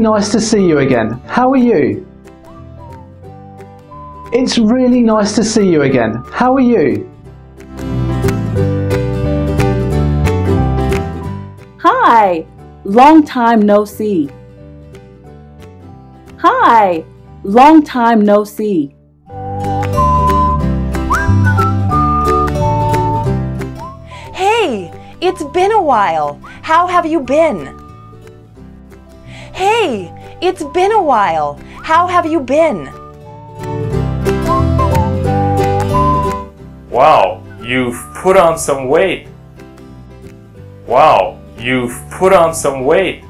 nice to see you again. How are you? It's really nice to see you again. How are you? Hi, long time no see. Hi, long time no see. Hey, it's been a while. How have you been? Hey, it's been a while. How have you been? Wow, you've put on some weight. Wow, you've put on some weight.